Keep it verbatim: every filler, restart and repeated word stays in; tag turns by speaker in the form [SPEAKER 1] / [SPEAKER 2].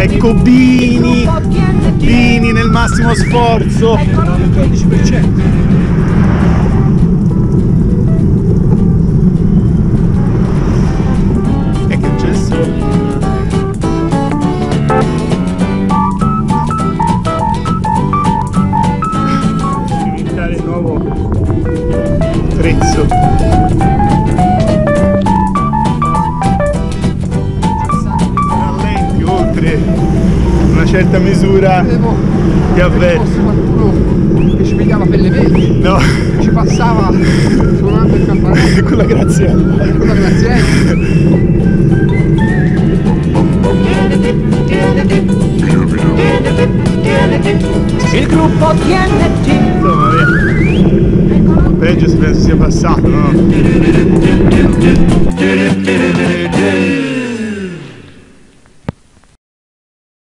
[SPEAKER 1] Ecco Bini, Bini nel massimo sforzo.
[SPEAKER 2] quattordici per cento.
[SPEAKER 1] E che c'è il sole. Diventare il nuovo Trezzo. Rallenti oltre una certa misura di avverso.
[SPEAKER 2] Forse qualcuno che ci pigliava per le vedi,
[SPEAKER 1] No,
[SPEAKER 2] ci passava suonando il campanello
[SPEAKER 1] con la graziella.
[SPEAKER 2] con la graziella.
[SPEAKER 3] Il gruppo T N T.
[SPEAKER 1] Insomma, via. Peggio se penso sia passato, no?